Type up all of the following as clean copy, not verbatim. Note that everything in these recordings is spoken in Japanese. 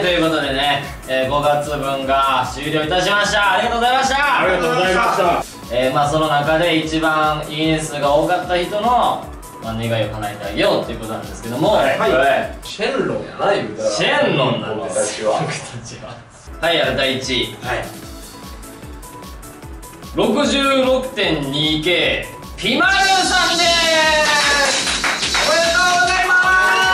ということでね、5月分が終了いたしました。ありがとうございました。 ありがとうございました。 まあその中で一番いいね数が多かった人の、まあ、願いを叶えてあげようということなんですけども、はい、 シェンロンやな、言うたらシェンロンなん僕です。 たちは。 はい、第1位、 はい、 66.2K ピマルさんでーす。おめでとうございます。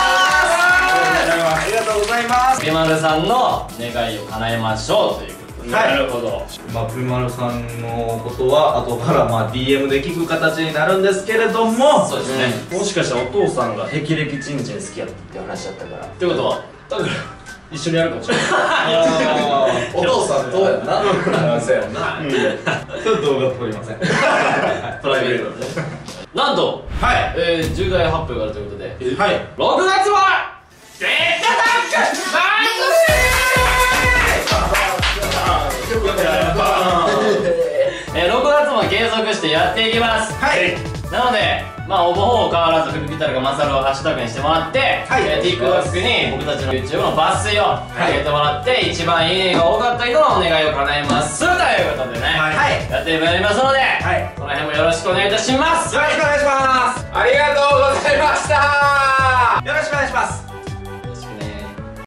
ありがとうございます。 ピマルさんの願いを叶えましょうということで、 はい、 なるほど。 まあピマルさんのことは後からまあ DM で聞く形になるんですけれども、 そうですね、 もしかしたらお父さんが霹靂チンチン好きやったって話だったから。 ってことはだから一緒にやるかもしれない。お父さんどうやんな。そうやんな。 ちょっと動画撮りません。 プライベートでね。なんと、 はい、 重大発表があるということで、 はい、 6月はデータタック祭り！6月も継続してやっていきます。 はい、 なので、まあ応募方法変わらず福ピタルがマサルをハッシュタグにしてもらって、 はい、 TikTok に僕たちの YouTube の抜粋を上げてもらって、一番いいねが多かった人のお願いを叶えますということでね、 はい、 やってまいりますので、 はい、 この辺もよろしくお願いいたします。 よろしくお願いします。 ありがとうございました。 よろしくお願いします。